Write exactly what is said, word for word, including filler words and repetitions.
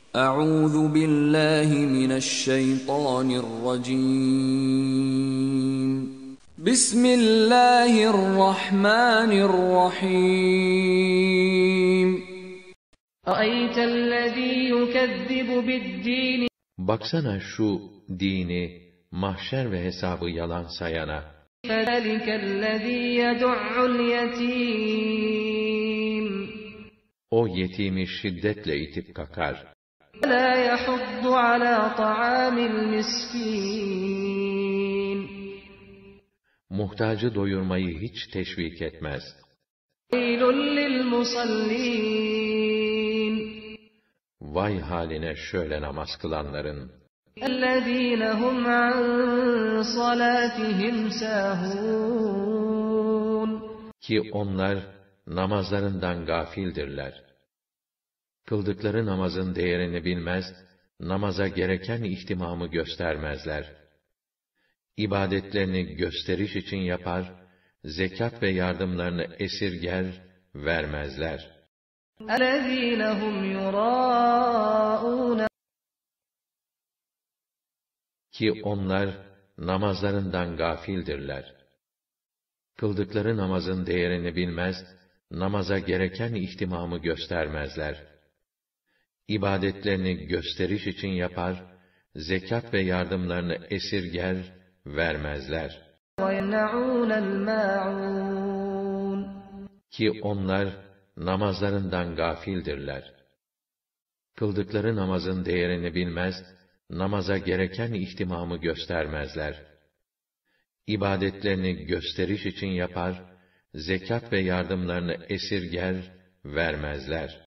Euzu billahi mineşşeytanirracim. Bismillahirrahmanirrahim. Ra'eytellezî yukezzibu biddîn. Baksana şu dini, mahşer ve hesabı yalan sayana. Fezâlikellezî yed'u'l yetîm. O yetimi şiddetle itip kakar. وَلَا يَحُضُّ عَلَى طَعَامِ الْمِسْكِينِ. Muhtacı doyurmayı hiç teşvik etmez. وَيْلٌ لِلْمُصَلِّينَ. Vay haline şöyle namaz kılanların. اَلَّذ۪ينَ هُمْ عَنْ صَلَاتِهِمْ سَاهُونَ. Ki onlar namazlarından gafildirler. Kıldıkları namazın değerini bilmez, namaza gereken ihtimamı göstermezler. İbadetlerini gösteriş için yapar, zekat ve yardımlarını esirger, vermezler. اَلَّذ۪ينَ هُمْ يُرَاءُونَ. Ki onlar namazlarından gafildirler. Kıldıkları namazın değerini bilmez, namaza gereken ihtimamı göstermezler. İbadetlerini gösteriş için yapar, zekat ve yardımlarını esirger, vermezler. وَيَمْنَعُونَ الْمَاعُونَ. Ki onlar namazlarından gafildirler. Kıldıkları namazın değerini bilmez, namaza gereken ihtimamı göstermezler. İbadetlerini gösteriş için yapar, zekat ve yardımlarını esirger, vermezler.